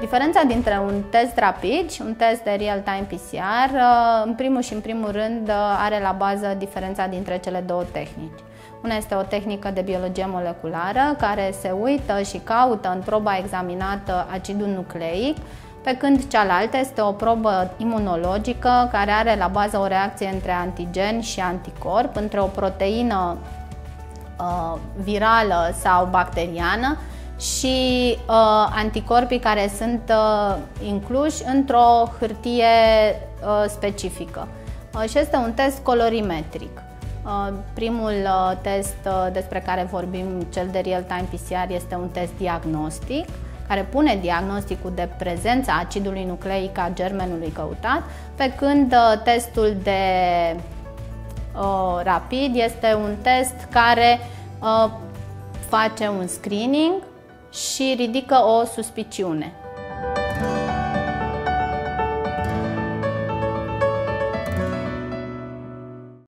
Diferența dintre un test rapid și un test de real-time PCR, în primul și în primul rând, are la bază diferența dintre cele două tehnici. Una este o tehnică de biologie moleculară care se uită și caută în proba examinată acidul nucleic, pe când cealaltă este o probă imunologică care are la bază o reacție între antigen și anticorp, între o proteină virală sau bacteriană și anticorpii care sunt incluși într-o hârtie specifică. Și este un test colorimetric. Primul test despre care vorbim, cel de real-time PCR, este un test diagnostic care pune diagnosticul de prezența acidului nucleic a germenului căutat, pe când testul de rapid este un test care face un screening și ridică o suspiciune.